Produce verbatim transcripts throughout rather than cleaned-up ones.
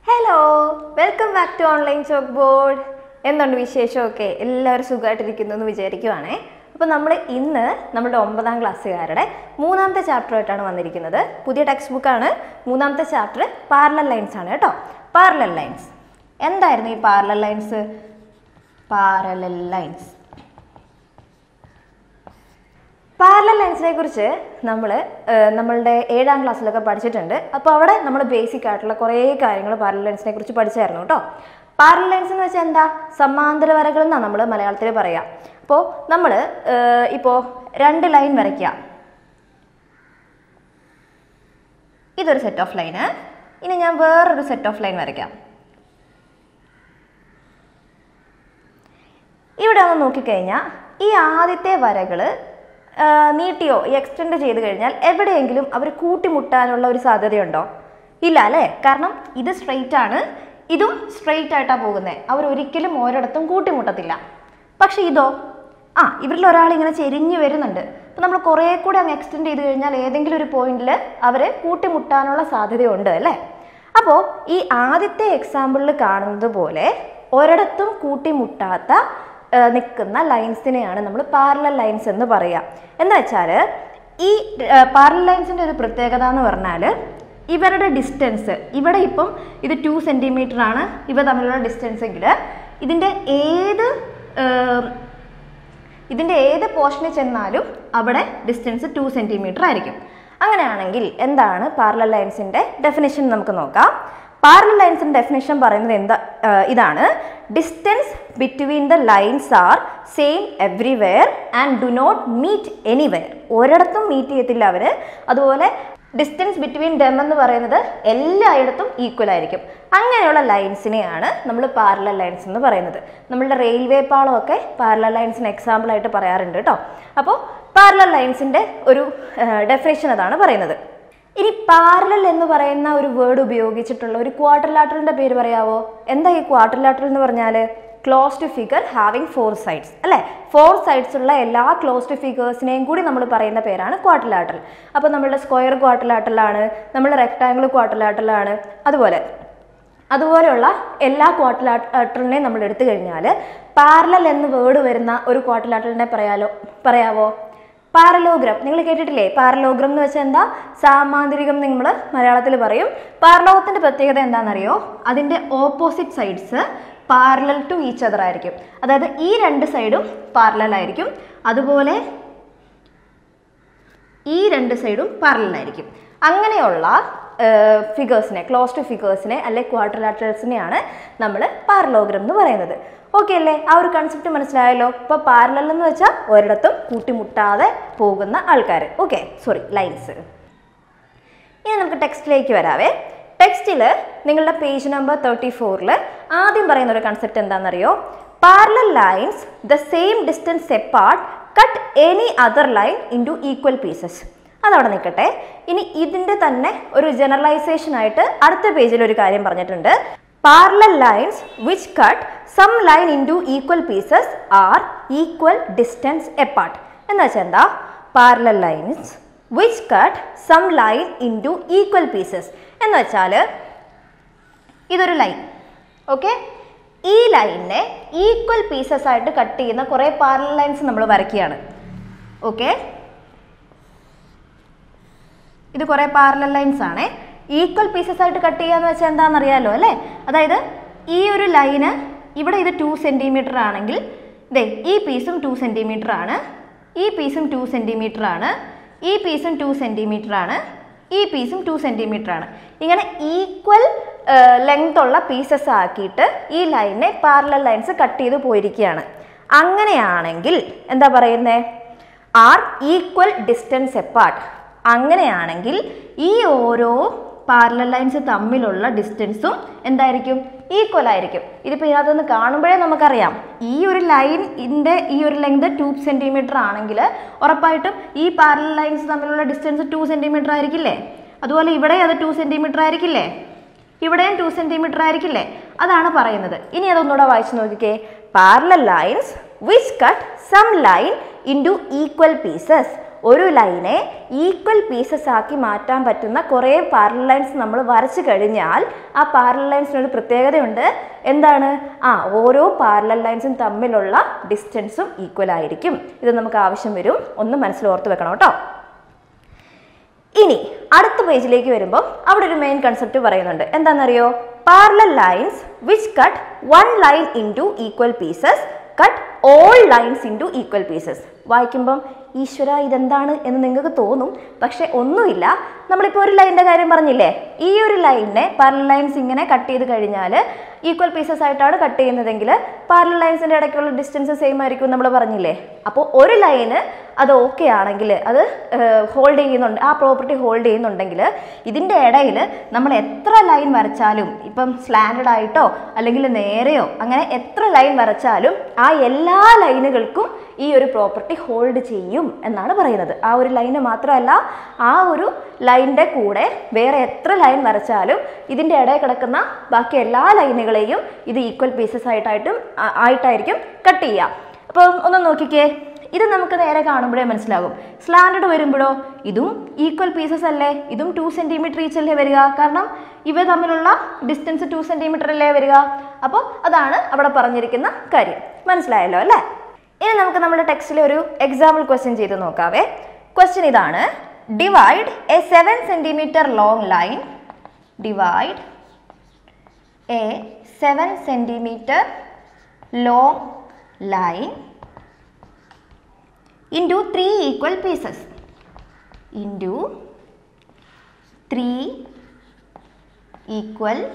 Hello, welcome back to online chalk board. എന്തുണ്ട് വിശേഷമൊക്കെ? എല്ലാവരും സുഖമായിട്ടിരിക്കുന്നു എന്ന് വിചാരിക്കുവാണേ. അപ്പോൾ നമ്മൾ ഇന്ന് നമ്മുടെ ഒമ്പതാം ക്ലാസ്സുകാരുടെ മൂന്നാമത്തെ ചാപ്റ്ററായിട്ടാണ് വന്നിരിക്കുന്നത്. പുതിയ ടെക്സ്റ്റ് ബുക്കാണ്. മൂന്നാമത്തെ ചാപ്റ്റർ പാരലൽ ലൈൻസ് ആണ് കേട്ടോ. പാരലൽ ലൈൻസ് എന്തായിരുന്നു ഈ parallel lines? Parallel lines parallel ലൈൻസിനെ കുറിച്ച് നമ്മൾ നമ്മളുടെ ഏഴാം ക്ലാസ്സിലൊക്കെ പഠിച്ചിട്ടുണ്ട്. അപ്പോൾ അവിടെ നമ്മൾ ബേസിക് ആയിട്ടുള്ള കുറേ കാര്യങ്ങൾ പാരലൽ ലൈൻസിനെ കുറിച്ച് പഠിച്ചായിരുന്നു കേട്ടോ. പാരലൽ ലൈൻസ് എന്ന് വെച്ചാൽ എന്താ? സമാന്തര വരകൾ എന്നാണ് നമ്മൾ മലയാളത്തിൽ പറയാം. അപ്പോൾ നമ്മൾ ഇപ്പോൾ രണ്ട് ലൈൻ വരയ്ക്കുക. ഇതൊരു സെറ്റ് ഓഫ് ലൈന്. ഇനി ഞാൻ വേറൊരു സെറ്റ് ഓഫ് ലൈൻ വരയ്ക്കാം. ഇവിടെ ഒന്ന് നോക്കിക്കഴിഞ്ഞാൽ ഈ ആദ്യത്തെ വരകൾ നീട്ടിയോ എക്സ്റ്റെൻഡ് ചെയ്ത് കഴിഞ്ഞാൽ എവിടെയെങ്കിലും അവർ കൂട്ടിമുട്ടാനുള്ള ഒരു സാധ്യതയുണ്ടോ? ഇല്ല അല്ലേ? കാരണം ഇത് സ്ട്രെയിറ്റ് ആണ്, ഇതും സ്ട്രെയിറ്റ് ആയിട്ടാണ് പോകുന്നത്. അവർ ഒരിക്കലും ഓരോടത്തും കൂട്ടിമുട്ടത്തില്ല. പക്ഷെ ഇതോ, ആ ഇവരിൽ ഒരാൾ ഇങ്ങനെ ചെരിഞ്ഞു വരുന്നുണ്ട്. അപ്പം നമ്മൾ കുറേ കൂടെ അങ്ങ് എക്സ്റ്റെൻഡ് ചെയ്ത് കഴിഞ്ഞാൽ ഏതെങ്കിലും ഒരു പോയിന്റിൽ അവർ കൂട്ടിമുട്ടാനുള്ള സാധ്യതയുണ്ട് അല്ലേ? അപ്പോൾ ഈ ആദ്യത്തെ എക്സാമ്പിളിൽ കാണുന്നത് പോലെ ഒരിടത്തും കൂട്ടിമുട്ടാത്ത നിൽക്കുന്ന ലൈൻസിനെയാണ് നമ്മൾ പാരലൽ ലൈൻസ് എന്ന് പറയുക. എന്ന് വെച്ചാൽ ഈ പാരലൽ ലൈൻസിൻ്റെ ഒരു പ്രത്യേകത എന്ന് പറഞ്ഞാൽ ഇവരുടെ ഡിസ്റ്റൻസ്, ഇവിടെ ഇപ്പം ഇത് ടു സെൻറ്റിമീറ്റർ ആണ് ഇവ തമ്മിലുള്ള ഡിസ്റ്റൻസ് എങ്കിൽ ഇതിൻ്റെ ഏത് ഇതിൻ്റെ ഏത് പോർഷനിൽ ചെന്നാലും അവിടെ ഡിസ്റ്റൻസ് ടു സെൻറ്റിമീറ്റർ ആയിരിക്കും. അങ്ങനെയാണെങ്കിൽ എന്താണ് പാരലൽ ലൈൻസിൻ്റെ ഡെഫിനിഷൻ നമുക്ക് നോക്കാം. പാരലൽ ലൈൻസിൻ്റെ ഡെഫിനിഷൻ പറയുന്നത് എന്താ? ഇതാണ്: distance between the lines are same everywhere and do not meet anywhere. ഒരിടത്തും മീറ്റ് ചെയ്യത്തില്ല അവർ. അതുപോലെ ഡിസ്റ്റൻസ് ബിറ്റ്വീൻ ഡെം എന്ന് പറയുന്നത് എല്ലായിടത്തും ഈക്വൽ ആയിരിക്കും. അങ്ങനെയുള്ള ലൈൻസിനെയാണ് നമ്മൾ പാരലൽ ലൈൻസ് എന്ന് പറയുന്നത്. നമ്മളുടെ റെയിൽവേ പാളമൊക്കെ പാരലൽ ലൈൻസിന് എക്സാമ്പിൾ ആയിട്ട് പറയാറുണ്ട് കേട്ടോ. അപ്പോൾ പാരലൽ ലൈൻസിൻ്റെ ഒരു ഡെഫിനിഷൻ അതാണ് പറയുന്നത്. ഇനി പാരലൽ എന്ന് പറയുന്ന ഒരു വേർഡ് ഉപയോഗിച്ചിട്ടുള്ള ഒരു ക്വാഡ്രിലാറ്ററലിൻ്റെ പേര് പറയാവോ? എന്താ ഈ ക്വാഡ്രിലാറ്ററൽ എന്ന് പറഞ്ഞാൽ? Closed figure having four sides അല്ലേ? ഫോർ സൈഡ്സ് ഉള്ള എല്ലാ ക്ലോസ്ഡ് ഫിഗേഴ്സിനെയും കൂടി നമ്മൾ പറയുന്ന പേരാണ് ക്വാഡ്രിലാറ്ററൽ. അപ്പോൾ നമ്മളുടെ സ്ക്വയർ ക്വാഡ്രിലാറ്ററലാണ്, നമ്മൾ റെക്ടാങ്കിൾ ക്വാഡ്രിലാറ്ററലാണ്. അതുപോലെ അതുപോലെയുള്ള എല്ലാ ക്വാഡ്രിലാറ്ററലിനെയും നമ്മൾ എടുത്തു കഴിഞ്ഞാൽ പാരലൽ എന്ന് വേർഡ് വരുന്ന ഒരു ക്വാഡ്രിലാറ്ററലിനെ പറയാലോ പറയാവോ? പാരലോഗ്രാം നിങ്ങൾ കേട്ടിട്ടില്ലേ? പാരലോഗ്രാം എന്ന് വെച്ചാൽ എന്താ? സാമാന്തരികം നമ്മൾ മലയാളത്തിൽ പറയും. പാരലോഗത്തിൻ്റെ പ്രത്യേകത എന്താണെന്നറിയോ? അതിൻ്റെ opposite sides parallel to each other ആയിരിക്കും. അതായത് ഈ രണ്ട് സൈഡും പാരലൽ ആയിരിക്കും, അതുപോലെ ഈ രണ്ട് സൈഡും പാരലൽ ആയിരിക്കും. അങ്ങനെയുള്ള ഫിഗേഴ്സിനെ, ക്ലോസ്ഡ് ഫിഗേഴ്സിനെ അല്ലെ ക്വാഡ്രിലാറ്ററൽസിനെയാണ് നമ്മൾ പാരലോഗ്രാം എന്ന് പറയുന്നത്. ഓക്കെ അല്ലേ? ആ ഒരു കൺസെപ്റ്റ് മനസ്സിലായല്ലോ. ഇപ്പോൾ പാരലൽ എന്ന് വെച്ചാൽ ഒരിടത്തും കൂട്ടിമുട്ടാതെ പോകുന്ന ആൾക്കാർ. Okay, sorry, lines. ഇനി നമുക്ക് ടെക്സ്റ്റിലേക്ക് വരാവേ. ടെക്സ്റ്റിൽ നിങ്ങളുടെ പേജ് നമ്പർ തേർട്ടി ഫോറിൽ ആദ്യം പറയുന്ന ഒരു കൺസെപ്റ്റ് എന്താണെന്നറിയോ? Parallel lines the same distance apart cut any other line into equal pieces. അതവിടെ നിൽക്കട്ടെ. ഇനി ഇതിൻ്റെ തന്നെ ഒരു ജനറലൈസേഷൻ ആയിട്ട് അടുത്ത പേജിൽ ഒരു കാര്യം പറഞ്ഞിട്ടുണ്ട്. Parallel lines which cut some line into equal pieces are equal distance apart. എന്ന് വെച്ചാൽ എന്താ? Parallel lines which cut some line into equal pieces എന്ന് വെച്ചാൽ ഇതൊരു ലൈൻ. ഓക്കെ, ഈ ലൈനിനെ ഈക്വൽ പീസസ് ആയിട്ട് കട്ട് ചെയ്യുന്ന കുറേ പാരലൽ ലൈൻസ് നമ്മൾ വരയ്ക്കുകയാണ്. ഓക്കെ, ഇത് കുറേ പാരലൽ ലൈൻസ് ആണ്. ഈക്വൽ പീസസ് ആയിട്ട് കട്ട് ചെയ്യുക എന്ന് വെച്ചാൽ എന്താണെന്നറിയാലോ അല്ലേ? അതായത് ഈ ഒരു ലൈന് ഇവിടെ ഇത് ടു സെൻറ്റിമീറ്റർ ആണെങ്കിൽ ദേ ഈ പീസും ടു സെൻറ്റിമീറ്റർ ആണ്, ഈ പീസും ടു സെൻറ്റിമീറ്റർ ആണ്, ഈ പീസും ടു സെൻറ്റിമീറ്റർ ആണ്, ഈ പീസും ടു സെൻറ്റിമീറ്റർ ആണ്. ഇങ്ങനെ ഈക്വൽ ലെങ്ത് ഉള്ള പീസസ് ആക്കിയിട്ട് ഈ ലൈനിനെ പാരലൽ ലൈൻസ് കട്ട് ചെയ്ത് പോയിരിക്കുകയാണ്. അങ്ങനെയാണെങ്കിൽ എന്താ പറയുന്നത്? Are equal distance apart. അങ്ങനെയാണെങ്കിൽ ഈ ഓരോ പാരലൽ ലൈൻസ് തമ്മിലുള്ള ഡിസ്റ്റൻസും എന്തായിരിക്കും? ഈക്വൽ ആയിരിക്കും. ഇതിപ്പോൾ ഇതിനകത്തുനിന്ന് കാണുമ്പോഴേ നമുക്കറിയാം ഈ ഒരു ലൈനിൻ്റെ ഈ ഒരു ലെങ്ത് ടു സെൻറ്റിമീറ്റർ ആണെങ്കിൽ ഉറപ്പായിട്ടും ഈ പാരലൽ ലൈൻസ് തമ്മിലുള്ള ഡിസ്റ്റൻസ് ടു സെൻറ്റിമീറ്റർ ആയിരിക്കില്ലേ? അതുപോലെ ഇവിടെ അത് ടു സെൻറ്റിമീറ്റർ ആയിരിക്കില്ലേ? ഇവിടെയും ടു സെൻറ്റിമീറ്റർ ആയിരിക്കില്ലേ? അതാണ് പറയുന്നത്. ഇനി അതൊന്നുകൂടെ വായിച്ചു നോക്കിക്കേ. Parallel lines which cut some line into equal pieces. ഒരു ലൈനെ ഈക്വൽ പീസസ് ആക്കി മാറ്റാൻ പറ്റുന്ന കുറേ പാരലൽ ലൈൻസ് നമ്മൾ വരച്ചു കഴിഞ്ഞാൽ ആ പാരലൽ ലൈൻസിനൊരു പ്രത്യേകതയുണ്ട്. എന്താണ്? ആ ഓരോ പാരലൽ ലൈൻസും തമ്മിലുള്ള ഡിസ്റ്റൻസും ഈക്വൽ ആയിരിക്കും. ഇത് നമുക്ക് ആവശ്യം വരും, ഒന്ന് മനസ്സിൽ ഓർത്ത് വെക്കണം കേട്ടോ. ഇനി അടുത്ത പേജിലേക്ക് വരുമ്പോൾ അവിടെ ഒരു മെയിൻ കൺസെപ്റ്റ് പറയുന്നുണ്ട്. എന്താണെന്നറിയോ? Parallel lines which cut one line into equal pieces cut all lines into equal pieces. വായിക്കുമ്പം ഈശ്വര ഇതെന്താണ് എന്ന് നിങ്ങൾക്ക് തോന്നും. പക്ഷെ ഒന്നുമില്ല, നമ്മളിപ്പോൾ ഒരു ലൈനിൻ്റെ കാര്യം പറഞ്ഞില്ലേ, ഈ ഒരു ലൈനിനെ പാരലൽ ലൈൻസ് ഇങ്ങനെ കട്ട് ചെയ്ത് കഴിഞ്ഞാൽ ഈക്വൽ പീസസ് ആയിട്ടാണ് കട്ട് ചെയ്യുന്നതെങ്കിൽ പാരലൽ ലൈൻസിൻ്റെ ഇടയ്ക്കുള്ള ഡിസ്റ്റൻസ് സെയിം ആയിരിക്കും നമ്മൾ പറഞ്ഞില്ലേ. അപ്പോൾ ഒരു ലൈന് അത് ഓക്കെ ആണെങ്കിൽ, അത് ഹോൾഡ് ചെയ്യുന്നുണ്ട്, ആ പ്രോപ്പർട്ടി ഹോൾഡ് ചെയ്യുന്നുണ്ടെങ്കിൽ ഇതിൻ്റെ ഇടയിൽ നമ്മൾ എത്ര ലൈൻ വരച്ചാലും, ഇപ്പം സ്ലാൻഡഡ് ആയിട്ടോ അല്ലെങ്കിൽ നേരെയോ അങ്ങനെ എത്ര ലൈൻ വരച്ചാലും ആ എല്ലാ ലൈനുകൾക്കും ഈ ഒരു പ്രോപ്പർട്ടി ഹോൾഡ് ചെയ്യും എന്നാണ് പറയുന്നത്. ആ ഒരു ലൈന് മാത്രമല്ല, ആ ഒരു ലൈനിൻ്റെ കൂടെ വേറെ എത്ര ലൈൻ വരച്ചാലും ഇതിൻ്റെ ഇടയിൽ കിടക്കുന്ന ബാക്കി എല്ലാ ലൈനുകളെയും ഇത് ഈക്വൽ പീസസ് ആയിട്ടായിട്ടും ആയിട്ടായിരിക്കും കട്ട് ചെയ്യുക. അപ്പം ഒന്ന് നോക്കിക്കേ, ഇത് നമുക്ക് നേരെ കാണുമ്പോഴേ മനസ്സിലാകും. സ്ലാൻഡഡ് വരുമ്പോഴോ ഇതും ഈക്വൽ പീസസ് അല്ലേ, ഇതും ടു സെൻറ്റിമീറ്റർ ഈച്ച് അല്ലേ വരിക, കാരണം ഇവ തമ്മിലുള്ള ഡിസ്റ്റൻസ് ടു സെൻറ്റിമീറ്റർ അല്ലേ വരിക. അപ്പോൾ അതാണ് അവിടെ പറഞ്ഞിരിക്കുന്ന കാര്യം. മനസ്സിലായല്ലോ അല്ലേ? ഇനി നമുക്ക് നമ്മുടെ ടെക്സ്റ്റിലെ ഒരു എക്സാമ്പിൾ ക്വസ്റ്റ്യൻ ചെയ്ത് നോക്കാവേ. ക്വസ്റ്റ്യൻ ഇതാണ്: divide a seven centimetre long line divide a seven centimetre long line into three equal pieces into three equal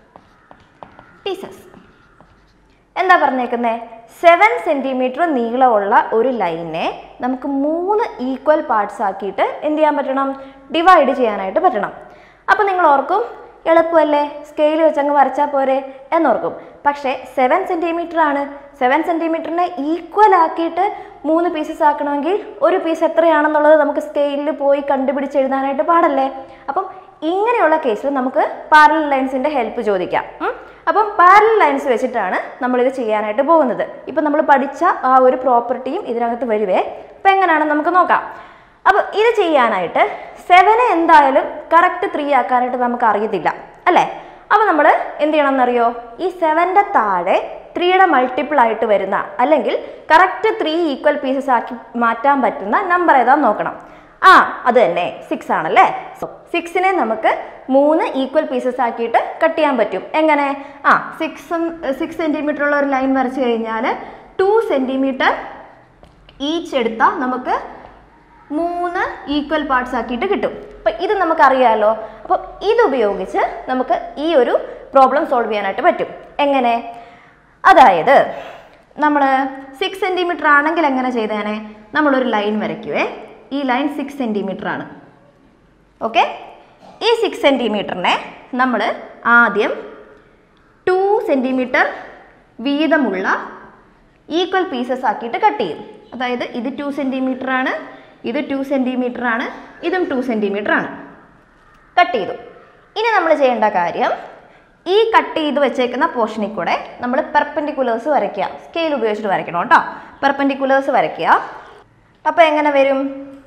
pieces. എന്താ പറഞ്ഞേക്കുന്നത്? സെവൻ സെൻറ്റിമീറ്റർ നീളമുള്ള ഒരു ലൈനെ നമുക്ക് മൂന്ന് ഈക്വൽ പാർട്സ് ആക്കിയിട്ട് എന്ത് ചെയ്യാൻ പറ്റണം? ഡിവൈഡ് ചെയ്യാനായിട്ട് പറ്റണം. അപ്പോൾ നിങ്ങൾ ഓർക്കും, എളുപ്പമല്ലേ, സ്കെയിൽ വെച്ച് അങ്ങ് വരച്ചാൽ പോരെ എന്നോർക്കും. പക്ഷേ സെവൻ സെൻറ്റിമീറ്റർ ആണ്. സെവൻ സെൻറ്റിമീറ്ററിനെ ഈക്വൽ ആക്കിയിട്ട് മൂന്ന് പീസസ് ആക്കണമെങ്കിൽ ഒരു പീസ് എത്രയാണെന്നുള്ളത് നമുക്ക് സ്കെയിലിൽ പോയി കണ്ടുപിടിച്ച് എഴുതാനായിട്ട് പാടല്ലേ. അപ്പം ഇങ്ങനെയുള്ള കേസിൽ നമുക്ക് പാരലൽ ലൈൻസിൻ്റെ ഹെൽപ്പ് ചോദിക്കാം. അപ്പം പാരലൽ ലൈൻസ് വെച്ചിട്ടാണ് നമ്മളിത് ചെയ്യാനായിട്ട് പോകുന്നത്. ഇപ്പം നമ്മൾ പഠിച്ച ആ ഒരു പ്രോപ്പർട്ടിയും ഇതിനകത്ത് വരുവേ. അപ്പം എങ്ങനെയാണെന്ന് നമുക്ക് നോക്കാം. അപ്പോൾ ഇത് ചെയ്യാനായിട്ട് സെവനെ എന്തായാലും കറക്റ്റ് ത്രീ ആക്കാനായിട്ട് നമുക്ക് അറിയത്തില്ല അല്ലേ. അപ്പോൾ നമ്മൾ എന്ത് ചെയ്യണമെന്നറിയോ? ഈ സെവൻ്റെ താഴെ ത്രീയുടെ മൾട്ടിപ്പിൾ ആയിട്ട് വരുന്ന, അല്ലെങ്കിൽ കറക്റ്റ് ത്രീ ഈക്വൽ പീസസ് ആക്കി മാറ്റാൻ പറ്റുന്ന നമ്പർ ഏതാന്ന് നോക്കണം. ആ അത് തന്നെ സിക്സ് ആണല്ലേ. സോ സിക്സിനെ നമുക്ക് മൂന്ന് ഈക്വൽ പീസസ് ആക്കിയിട്ട് കട്ട് ചെയ്യാൻ പറ്റും. എങ്ങനെ? ആ സിക്സ് സിക്സ് സെൻറ്റിമീറ്റർ ഉള്ള ഒരു ലൈൻ വരച്ച് കഴിഞ്ഞാൽ ടു സെൻറ്റിമീറ്റർ ഈച്ച് എടുത്താൽ നമുക്ക് മൂന്ന് ഈക്വൽ പാർട്സ് ആക്കിയിട്ട് കിട്ടും. അപ്പം ഇത് നമുക്കറിയാമല്ലോ. അപ്പോൾ ഇതുപയോഗിച്ച് നമുക്ക് ഈ ഒരു പ്രോബ്ലം സോൾവ് ചെയ്യാനായിട്ട് പറ്റും. എങ്ങനെ? അതായത് നമ്മൾ സിക്സ് സെൻറ്റിമീറ്റർ ആണെങ്കിൽ എങ്ങനെ ചെയ്തേനെ? നമ്മളൊരു ലൈൻ വരയ്ക്കുവേ. ഈ ലൈൻ സിക്സ് സെൻറ്റിമീറ്റർ ആണ്. ഓക്കെ, ഈ സിക്സ് സെൻറ്റിമീറ്ററിനെ നമ്മൾ ആദ്യം ടു സെൻറ്റിമീറ്റർ വീതമുള്ള ഈക്വൽ പീസസ് ആക്കിയിട്ട് കട്ട് ചെയ്യും. അതായത് ഇത് ടു സെൻറ്റിമീറ്റർ ആണ്, ഇത് ടു സെൻറ്റിമീറ്റർ ആണ്, ഇതും ടു സെൻറ്റിമീറ്റർ ആണ്. കട്ട് ചെയ്തു. ഇനി നമ്മൾ ചെയ്യേണ്ട കാര്യം, ഈ കട്ട് ചെയ്ത് വെച്ചേക്കുന്ന പോർഷനിൽ കൂടെ നമ്മൾ പെർപെൻഡിക്കുലേഴ്സ് വരയ്ക്കുക. സ്കെയിൽ ഉപയോഗിച്ചിട്ട് വരയ്ക്കണം കേട്ടോ. പെർപെൻഡിക്കുലേഴ്സ് വരയ്ക്കുക. അപ്പോൾ എങ്ങനെ വരും?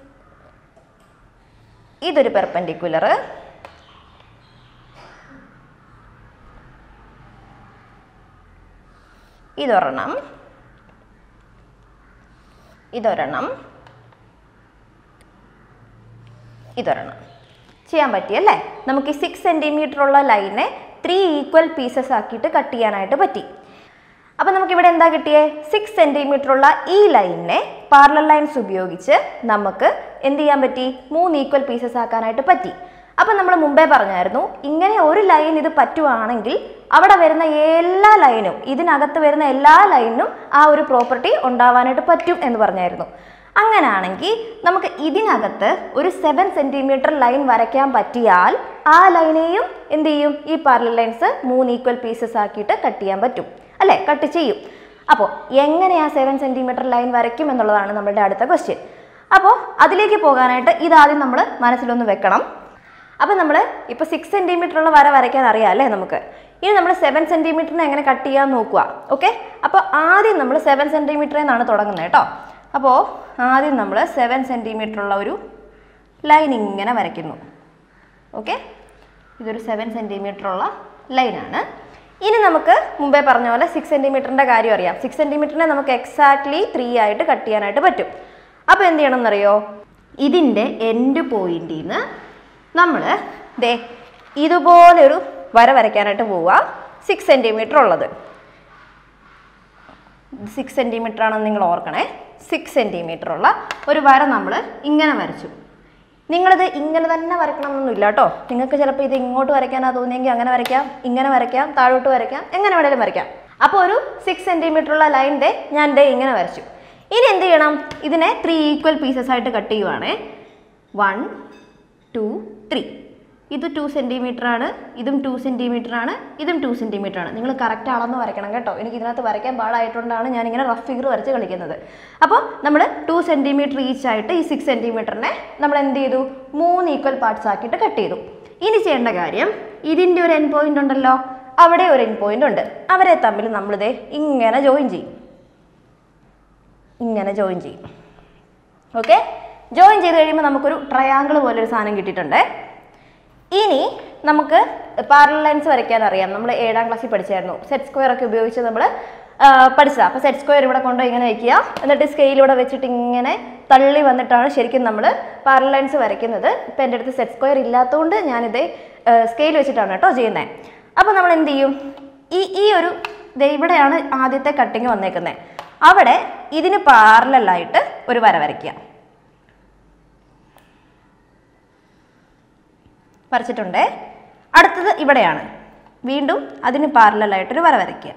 ഇതൊരു പെർപെൻഡിക്കുലർ, ഇതൊരെണ്ണം, ഇതൊരെണ്ണം, ഇതൊരെണ്ണം. ചെയ്യാൻ പറ്റിയല്ലേ? നമുക്ക് ഈ സിക്സ് സെൻറ്റിമീറ്റർ ഉള്ള ലൈനെ ത്രീ ഈക്വൽ പീസസ് ആക്കിയിട്ട് കട്ട് ചെയ്യാനായിട്ട് പറ്റി. അപ്പം നമുക്കിവിടെ എന്താ കിട്ടിയേ? സിക്സ് സെൻറ്റിമീറ്റർ ഉള്ള ഈ ലൈനിനെ പാരലൽ ലൈൻസ് ഉപയോഗിച്ച് നമുക്ക് എന്ത് ചെയ്യാൻ പറ്റി? മൂന്ന് ഈക്വൽ പീസസ് ആക്കാനായിട്ട് പറ്റി. അപ്പം നമ്മൾ മുമ്പേ പറഞ്ഞായിരുന്നു, ഇങ്ങനെ ഒരു ലൈൻ ഇത് പറ്റുവാണെങ്കിൽ അവിടെ വരുന്ന എല്ലാ ലൈനും, ഇതിനകത്ത് വരുന്ന എല്ലാ ലൈനും ആ ഒരു പ്രോപ്പർട്ടി ഉണ്ടാവാനായിട്ട് പറ്റും എന്ന് പറഞ്ഞായിരുന്നു. അങ്ങനെയാണെങ്കിൽ നമുക്ക് ഇതിനകത്ത് ഒരു സെവൻ സെൻറ്റിമീറ്റർ ലൈൻ വരയ്ക്കാൻ പറ്റിയാൽ ആ ലൈനെയും എന്ത് ചെയ്യും? ഈ പാരലൽ ലൈൻസ് മൂന്ന് ഈക്വൽ പീസസ് ആക്കിയിട്ട് കട്ട് ചെയ്യാൻ പറ്റും അല്ലേ? കട്ട് ചെയ്യും. അപ്പോൾ എങ്ങനെയാ സെവൻ സെൻറ്റിമീറ്റർ ലൈൻ വരയ്ക്കും എന്നുള്ളതാണ് നമ്മളുടെ അടുത്ത ക്വസ്റ്റ്യൻ. അപ്പോൾ അതിലേക്ക് പോകാനായിട്ട് ഇതാദ്യം നമ്മൾ മനസ്സിലൊന്ന് വെക്കണം. അപ്പോൾ നമ്മൾ ഇപ്പോൾ സിക്സ് സെൻറ്റിമീറ്റർ ഉള്ള വര വരയ്ക്കാൻ അറിയാം അല്ലേ നമുക്ക്. ഇനി നമ്മൾ സെവൻ സെൻറ്റിമീറ്ററിനെ എങ്ങനെ കട്ട് ചെയ്യാൻ നോക്കുക. ഓക്കെ, അപ്പോൾ ആദ്യം നമ്മൾ സെവൻ സെൻറ്റിമീറ്ററിൽ നിന്നാണ് തുടങ്ങുന്നത് കേട്ടോ. അപ്പോൾ ആദ്യം നമ്മൾ സെവൻ സെൻറ്റിമീറ്റർ ഉള്ള ഒരു ലൈൻ ഇങ്ങനെ വരയ്ക്കുന്നു. ഓക്കെ, ഇതൊരു സെവൻ സെൻറ്റിമീറ്റർ ഉള്ള ലൈനാണ്. ഇനി നമുക്ക് മുമ്പേ പറഞ്ഞ പോലെ സിക്സ് സെൻറ്റിമീറ്ററിൻ്റെ കാര്യം അറിയാം. സിക്സ് സെൻറ്റിമീറ്ററിനെ നമുക്ക് എക്സാക്ട്ലി ത്രീ ആയിട്ട് കട്ട് ചെയ്യാനായിട്ട് പറ്റും. അപ്പോൾ എന്ത് ചെയ്യണം എന്നറിയോ, ഇതിൻ്റെ എൻഡ് പോയിന്റിൽ നിന്ന് നമ്മൾ ദേ ഇതുപോലൊരു വര വരയ്ക്കാനായിട്ട് പോവുക. സിക്സ് സെൻറ്റിമീറ്റർ ഉള്ളത് സിക്സ് സെൻറ്റിമീറ്റർ ആണെന്ന് നിങ്ങൾ ഓർക്കണേ. സിക്സ് സെൻറ്റിമീറ്റർ ഉള്ള ഒരു വര നമ്മൾ ഇങ്ങനെ വരച്ചു. നിങ്ങളിത് ഇങ്ങനെ തന്നെ വരക്കണം എന്നൊന്നുമില്ല കേട്ടോ. നിങ്ങൾക്ക് ചിലപ്പോൾ ഇത് ഇങ്ങോട്ട് വരയ്ക്കാനാണ് തോന്നിയെങ്കിൽ അങ്ങനെ വരയ്ക്കാം, ഇങ്ങനെ വരയ്ക്കാം, താഴോട്ട് വരയ്ക്കാം, എങ്ങനെ വേണേലും വരയ്ക്കാം. അപ്പോൾ ഒരു സിക്സ് സെൻറ്റിമീറ്റർ ഉള്ള ലൈൻ ദേ ഞാൻ ദേ ഇങ്ങനെ വരച്ചു. ഇനി എന്ത് ചെയ്യണം, ഇതിനെ ത്രീ ഈക്വൽ പീസസ് ആയിട്ട് കട്ട് ചെയ്യുവാണേ. One two three. ഇത് ടു സെൻറ്റിമീറ്റർ ആണ്, ഇതും ടു സെൻറ്റിമീറ്റർ ആണ്, ഇതും ടു സെൻറ്റിമീറ്റർ ആണ്. നിങ്ങൾ കറക്റ്റ് അളന്ന് വരയ്ക്കണം കേട്ടോ. എനിക്ക് ഇതിനകത്ത് വരയ്ക്കാൻ പാടായതുകൊണ്ടാണ് ഞാനിങ്ങനെ റഫ് ഫിഗർ വരച്ച് കളിക്കുന്നത്. അപ്പോൾ നമ്മൾ ടു സെൻറ്റിമീറ്റർ ഈച്ച് ആയിട്ട് ഈ സിക്സ് സെൻറ്റിമീറ്ററിനെ നമ്മൾ എന്ത് ചെയ്തു, മൂന്ന് ഈക്വൽ പാർട്സ് ആക്കിയിട്ട് കട്ട് ചെയ്തു. ഇനി ചെയ്യേണ്ട കാര്യം, ഇതിൻ്റെ ഒരു എൻ പോയിന്റ് ഉണ്ടല്ലോ, അവിടെ ഒരു എൻ പോയിന്റ് ഉണ്ട്. അവരെ തമ്മിൽ നമ്മളിതേ ഇങ്ങനെ ജോയിൻ ചെയ്യും. ഇങ്ങനെ ജോയിൻ ചെയ്യും. ഓക്കെ, ജോയിൻ ചെയ്ത് കഴിയുമ്പോൾ നമുക്കൊരു ട്രയാങ്കിൾ പോലൊരു സാധനം കിട്ടിയിട്ടുണ്ട്. ഇനി നമുക്ക് പാരലൽ ലൈൻസ് വരയ്ക്കാൻ അറിയാം. നമ്മൾ ഏഴാം ക്ലാസ്സിൽ പഠിച്ചായിരുന്നു. സെറ്റ് സ്ക്വയർ ഒക്കെ ഉപയോഗിച്ച് നമ്മൾ പഠിച്ചതാണ്. അപ്പോൾ സെറ്റ് സ്ക്വയർ ഇവിടെ കൊണ്ട് ഇങ്ങനെ വയ്ക്കുക, എന്നിട്ട് സ്കെയിൽ ഇവിടെ വെച്ചിട്ട് ഇങ്ങനെ തള്ളി വന്നിട്ടാണ് ശരിക്കും നമ്മൾ പാരലൽ ലൈൻസ് വരയ്ക്കുന്നത്. ഇപ്പം എൻ്റെ അടുത്ത് സെറ്റ് സ്ക്വയർ ഇല്ലാത്തതുകൊണ്ട് ഞാനിത് സ്കെയിൽ വെച്ചിട്ടാണ് കേട്ടോ ചെയ്യുന്നത്. അപ്പോൾ നമ്മൾ എന്ത് ചെയ്യും, ഈ ഈ ഒരു ഇവിടെയാണ് ആദ്യത്തെ കട്ടിങ് വന്നേക്കുന്നത്. അവിടെ ഇതിന് പാരലലായിട്ട് ഒരു വര വരയ്ക്കുക. വരച്ചിട്ടുണ്ട്. അടുത്തത് ഇവിടെയാണ്, വീണ്ടും അതിന് പാരലലായിട്ടൊരു വര വരയ്ക്കുക.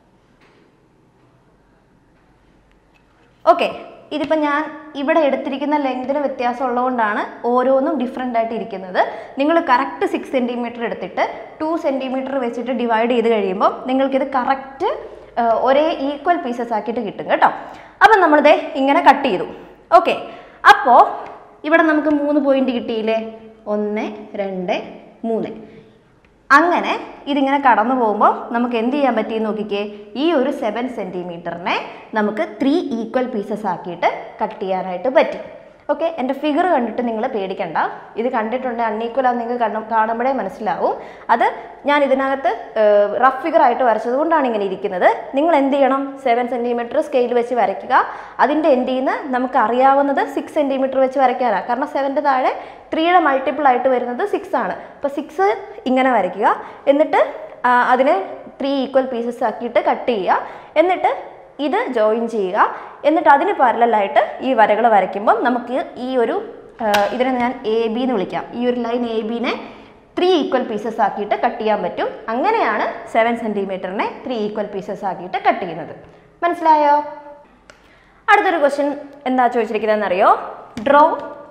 ഓക്കെ, ഇതിപ്പോൾ ഞാൻ ഇവിടെ എടുത്തിരിക്കുന്ന ലെങ്തിന് വ്യത്യാസം ഉള്ളതുകൊണ്ടാണ് ഓരോന്നും ഡിഫറെൻ്റ് ആയിട്ട് ഇരിക്കുന്നത്. നിങ്ങൾ കറക്റ്റ് സിക്സ് സെൻറ്റിമീറ്റർ എടുത്തിട്ട് ടു സെൻറ്റിമീറ്റർ വെച്ചിട്ട് ഡിവൈഡ് ചെയ്ത് കഴിയുമ്പോൾ നിങ്ങൾക്കിത് കറക്റ്റ് ഒരേ ഈക്വൽ പീസസ് ആക്കിയിട്ട് കിട്ടും കേട്ടോ. അപ്പം നമ്മളിത് ഇങ്ങനെ കട്ട് ചെയ്തു. ഓക്കെ, അപ്പോൾ ഇവിടെ നമുക്ക് മൂന്ന് പോയിന്റ് കിട്ടിയില്ലേ, ഒന്ന് രണ്ട് മൂന്ന്. അങ്ങനെ ഇതിങ്ങനെ കടന്നു പോകുമ്പോൾ നമുക്ക് എന്ത് ചെയ്യാൻ പറ്റിയെന്ന് നോക്കിക്കേ, ഈ ഒരു സെവൻ സെൻറ്റിമീറ്ററിനെ നമുക്ക് ത്രീ ഈക്വൽ പീസസ് ആക്കിയിട്ട് കട്ട് ചെയ്യാനായിട്ട് പറ്റി. ഓക്കെ, എൻ്റെ ഫിഗർ കണ്ടിട്ട് നിങ്ങൾ പേടിക്കണ്ട. ഇത് കണ്ടിട്ടുണ്ട് അൺഈക്വൽ ആണെന്ന് നിങ്ങൾക്ക് കാണുമ്പോഴേ മനസ്സിലാവും. അത് ഞാൻ ഇതിനകത്ത് റഫ് ഫിഗർ ആയിട്ട് വരച്ചത് കൊണ്ടാണ് ഇങ്ങനെ ഇരിക്കുന്നത്. നിങ്ങൾ എന്ത് ചെയ്യണം, സെവൻ സെൻറ്റിമീറ്റർ സ്കെയിൽ വെച്ച് വരയ്ക്കുക. അതിൻ്റെ എൻഡിൽ നിന്ന് നമുക്ക് അറിയാവുന്നത് സിക്സ് സെൻറ്റിമീറ്റർ വെച്ച് വരയ്ക്കാനാണ്. കാരണം സെവൻ്റെ താഴെ ത്രീയുടെ മൾട്ടിപ്പിൾ ആയിട്ട് വരുന്നത് സിക്സ് ആണ്. അപ്പോൾ സിക്സ് ഇങ്ങനെ വരയ്ക്കുക, എന്നിട്ട് അതിനെ ത്രീ ഈക്വൽ പീസസ് ആക്കിയിട്ട് കട്ട് ചെയ്യുക, എന്നിട്ട് ഇത് ജോയിൻ ചെയ്യുക, എന്നിട്ട് അതിന് പാരലലായിട്ട് ഈ വരകൾ വരയ്ക്കുമ്പം നമുക്ക് ഈ ഒരു ഇതിനെ ഞാൻ എ ബി എന്ന് വിളിക്കാം. ഈ ഒരു ലൈൻ എ ബിനെ ത്രീ ഈക്വൽ പീസസ് ആക്കിയിട്ട് കട്ട് ചെയ്യാൻ പറ്റും. അങ്ങനെയാണ് സെവൻ സെൻറ്റിമീറ്ററിനെ ത്രീ ഈക്വൽ പീസസ് ആക്കിയിട്ട് കട്ട് ചെയ്യുന്നത്. മനസ്സിലായോ? അടുത്തൊരു ക്വസ്റ്റ്യൻ എന്താ ചോദിച്ചിരിക്കുന്നതെന്ന് അറിയോ? Draw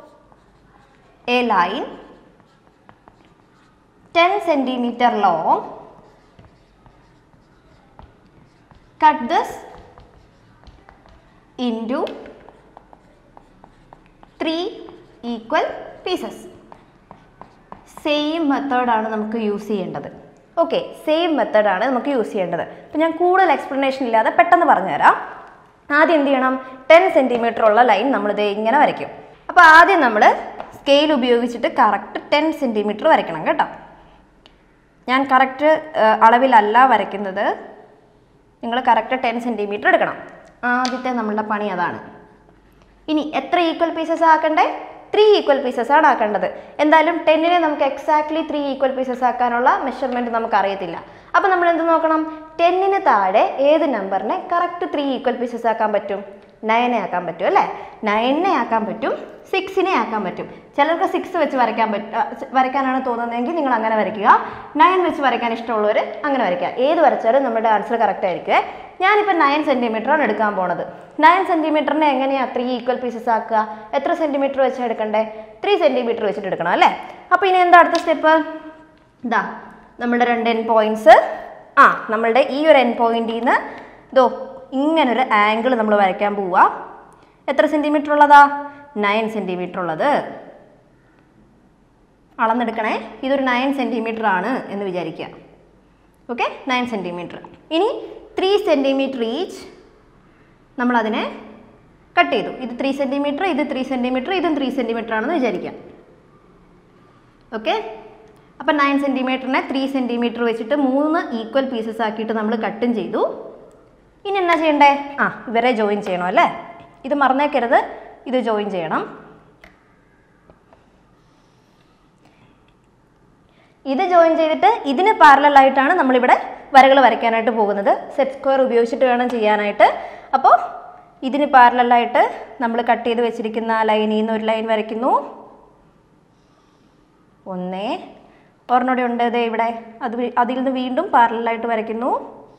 a line ten centimetre long, cut this into three equal pieces. Same മെത്തേഡാണ് നമുക്ക് യൂസ് ചെയ്യേണ്ടത്. ഓക്കെ, സെയിം മെത്തേഡാണ് നമുക്ക് യൂസ് ചെയ്യേണ്ടത്. അപ്പം ഞാൻ കൂടുതൽ എക്സ്പ്ലനേഷൻ ഇല്ലാതെ പെട്ടെന്ന് പറഞ്ഞുതരാം. ആദ്യം എന്ത് ചെയ്യണം, ടെൻ സെൻറ്റിമീറ്റർ ഉള്ള ലൈൻ നമ്മളിത് ഇങ്ങനെ വരയ്ക്കും. അപ്പോൾ ആദ്യം നമ്മൾ സ്കെയിൽ ഉപയോഗിച്ചിട്ട് കറക്റ്റ് ടെൻ സെൻറ്റിമീറ്റർ വരയ്ക്കണം കേട്ടോ. ഞാൻ കറക്റ്റ് അളവിലല്ല വരയ്ക്കുന്നത്, നിങ്ങൾ കറക്റ്റ് ടെൻ സെൻറ്റിമീറ്റർ എടുക്കണം. ആദ്യത്തെ നമ്മളുടെ പണി അതാണ്. ഇനി എത്ര ഈക്വൽ പീസസ് ആക്കണ്ടേ? ത്രീ ഈക്വൽ പീസസ് ആണ് ആക്കേണ്ടത്. എന്തായാലും ടെന്നിനെ നമുക്ക് എക്സാക്ട്ലി ത്രീ ഈക്വൽ പീസസ് ആക്കാനുള്ള മെഷർമെൻറ്റ് നമുക്ക് അറിയത്തില്ല. അപ്പോൾ നമ്മൾ എന്ത് നോക്കണം, ടെന്നിന് താഴെ ഏത് നമ്പറിനെ കറക്റ്റ് ത്രീ ഈക്വൽ പീസസ് ആക്കാൻ പറ്റും? നയനെ ആക്കാൻ പറ്റും അല്ലേ? നയനെ ആക്കാൻ പറ്റും, സിക്സിനെ ആക്കാൻ പറ്റും. ചിലർക്ക് സിക്സ് വെച്ച് വരയ്ക്കാൻ പറ്റും വരയ്ക്കാനാണ് തോന്നുന്നതെങ്കിൽ നിങ്ങൾ അങ്ങനെ വരയ്ക്കുക. നയൻ വെച്ച് വരയ്ക്കാൻ ഇഷ്ടമുള്ളവർ അങ്ങനെ വരയ്ക്കുക. ഏത് വരച്ചാലും നമ്മുടെ ആൻസർ കറക്റ്റ് ആയിരിക്കും. ഞാനിപ്പോൾ നയൻ സെൻറ്റിമീറ്ററാണ് എടുക്കാൻ പോണത്. നയൻ സെൻറ്റിമീറ്ററിനെ എങ്ങനെയാണ് ത്രീ ഈക്വൽ പീസസ് ആക്കുക? എത്ര സെൻറ്റിമീറ്റർ വെച്ചാൽ എടുക്കണ്ടേ? ത്രീ സെൻറ്റിമീറ്റർ വെച്ചിട്ട് എടുക്കണം അല്ലേ? അപ്പോൾ ഇനി എന്താ അടുത്ത സ്റ്റെപ്പ്? ഇതാ നമ്മുടെ രണ്ട് എൻ പോയിൻറ്റ്സ്. ആ നമ്മളുടെ ഈ ഒരു എൻ പോയിൻറ്റിൽ നിന്ന് ഇതോ ഇങ്ങനൊരു ആംഗിൾ നമ്മൾ വരയ്ക്കാൻ പോവുക. എത്ര സെൻറ്റിമീറ്റർ ഉള്ളതാ? നയൻ സെൻറ്റിമീറ്റർ ഉള്ളത്. അളന്നെടുക്കണേ. ഇതൊരു നയൻ സെൻറ്റിമീറ്റർ ആണ് എന്ന് വിചാരിക്കുക. Okay, nine centimetre. ഇനി ത്രീ സെൻറ്റിമീറ്റർ ഈച്ച് നമ്മളതിനെ കട്ട് ചെയ്തു. ഇത് ത്രീ സെൻറ്റിമീറ്റർ, ഇത് ത്രീ സെൻറ്റിമീറ്റർ, ഇതും ത്രീ സെൻറ്റിമീറ്റർ ആണെന്ന് വിചാരിക്കാം. ഓക്കെ, അപ്പം നയൻ സെൻറ്റിമീറ്ററിനെ ത്രീ സെൻറ്റിമീറ്റർ വെച്ചിട്ട് മൂന്ന് ഈക്വൽ പീസസ് ആക്കിയിട്ട് നമ്മൾ കട്ടും ചെയ്തു. ഇനി എന്നാ ചെയ്യണ്ടേ? ആ, ഇവരെ ജോയിൻ ചെയ്യണം അല്ലേ? ഇത് മറന്നേക്കരുത്, ഇത് ജോയിൻ ചെയ്യണം. ഇത് ജോയിൻ ചെയ്തിട്ട് ഇതിന് പാരലലായിട്ടാണ് നമ്മളിവിടെ വരകൾ വരയ്ക്കാനായിട്ട് പോകുന്നത്. സെറ്റ് സ്ക്വയർ ഉപയോഗിച്ചിട്ട് വേണം ചെയ്യാനായിട്ട്. അപ്പോൾ ഇതിന് പാരലലായിട്ട് നമ്മൾ കട്ട് ചെയ്ത് വെച്ചിരിക്കുന്ന ലൈനിൽ നിന്ന് ഒരു ലൈൻ വരയ്ക്കുന്നു. ഒന്നേ ഒരെണ്ണോടെ ഉണ്ട് ദേ ഇവിടെ, അത് അതിൽ നിന്ന് വീണ്ടും പാരലലായിട്ട് വരയ്ക്കുന്നു.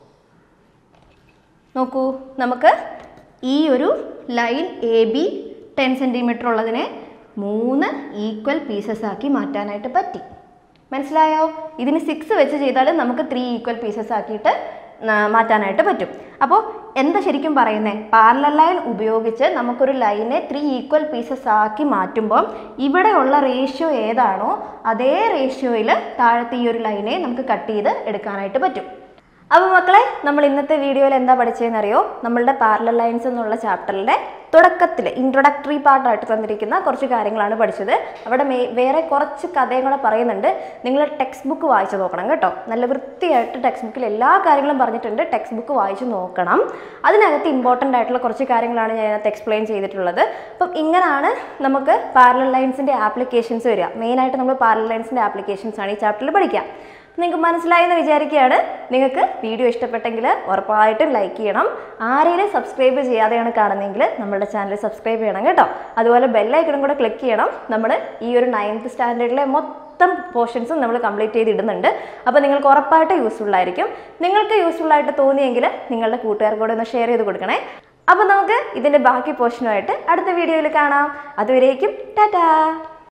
നോക്കൂ, നമുക്ക് ഈ ഒരു line A B ten centimetre ഉള്ളതിനെ മൂന്ന് ഈക്വൽ പീസസ് ആക്കി മാറ്റാനായിട്ട് പറ്റി. മനസ്സിലായോ? ഇതിന് സിക്സ് വെച്ച് ചെയ്താൽ നമുക്ക് ത്രീ ഈക്വൽ പീസസ് ആക്കിയിട്ട് മാറ്റാനായിട്ട് പറ്റും. അപ്പോൾ എന്താ ശരിക്കും പറയുന്നത്? പാരലൽ ലൈൻ ഉപയോഗിച്ച് നമുക്കൊരു ലൈനെ ത്രീ ഈക്വൽ പീസസ് ആക്കി മാറ്റുമ്പോൾ ഇവിടെയുള്ള റേഷ്യോ ഏതാണോ അതേ റേഷ്യോയിൽ താഴത്തെ ഈ ഒരു ലൈനെ നമുക്ക് കട്ട് ചെയ്ത് എടുക്കാനായിട്ട് പറ്റും. അപ്പോൾ മക്കളെ, നമ്മൾ ഇന്നത്തെ വീഡിയോയിൽ എന്താ പഠിച്ചതെന്നറിയോ? നമ്മളുടെ പാരലൽ ലൈൻസ് എന്നുള്ള ചാപ്റ്ററിൻ്റെ തുടക്കത്തിൽ ഇൻട്രൊഡക്ടറി പാർട്ടായിട്ട് തന്നിരിക്കുന്ന കുറച്ച് കാര്യങ്ങളാണ് പഠിച്ചത്. അവിടെ മേ വേറെ കുറച്ച് കഥയും കൂടെ പറയുന്നുണ്ട്. നിങ്ങൾ ടെക്സ്റ്റ് ബുക്ക് വായിച്ച് നോക്കണം കേട്ടോ. നല്ല വൃത്തിയായിട്ട് ടെക്സ്റ്റ് ബുക്കിൽ എല്ലാ കാര്യങ്ങളും പറഞ്ഞിട്ടുണ്ട്. ടെക്സ്റ്റ് ബുക്ക് വായിച്ച് നോക്കണം. അതിനകത്ത് ഇമ്പോർട്ടൻ്റ് ആയിട്ടുള്ള കുറച്ച് കാര്യങ്ങളാണ് ഞാൻ അതിനകത്ത് എക്സ്പ്ലെയിൻ ചെയ്തിട്ടുള്ളത്. അപ്പം ഇങ്ങനെയാണ് നമുക്ക് പാരലൽ ലൈൻസിൻ്റെ ആപ്ലിക്കേഷൻസ് വരിക. മെയിനായിട്ട് നമ്മൾ പാരലൽ ലൈൻസിൻ്റെ ആപ്ലിക്കേഷൻസ് ആണ് ഈ ചാപ്റ്ററിൽ പഠിക്കുക. നിങ്ങൾക്ക് മനസ്സിലായെന്ന് വിചാരിക്കുകയാണ്. നിങ്ങൾക്ക് വീഡിയോ ഇഷ്ടപ്പെട്ടെങ്കിൽ ഉറപ്പായിട്ടും ലൈക്ക് ചെയ്യണം. ആരെയും സബ്സ്ക്രൈബ് ചെയ്യാതെയാണ് കാണുന്നതെങ്കിൽ നമ്മുടെ ചാനൽ സബ്സ്ക്രൈബ് ചെയ്യണം കേട്ടോ. അതുപോലെ ബെല്ലൈക്കണും കൂടെ ക്ലിക്ക് ചെയ്യണം. നമ്മൾ ഈ ഒരു നയൻത്ത് സ്റ്റാൻഡേർഡിലെ മൊത്തം പോർഷൻസും നമ്മൾ കംപ്ലീറ്റ് ചെയ്തിടുന്നുണ്ട്. അപ്പോൾ നിങ്ങൾക്ക് ഉറപ്പായിട്ട് യൂസ്ഫുൾ ആയിരിക്കും. നിങ്ങൾക്ക് യൂസ്ഫുൾ ആയിട്ട് തോന്നിയെങ്കിൽ നിങ്ങളുടെ കൂട്ടുകാർക്ക് കൂടെ ഒന്ന് ഷെയർ ചെയ്ത് കൊടുക്കണേ. അപ്പോൾ നമുക്ക് ഇതിൻ്റെ ബാക്കി പോർഷനുമായിട്ട് അടുത്ത വീഡിയോയിൽ കാണാം. അതുവരേക്കും ടാറ്റാ.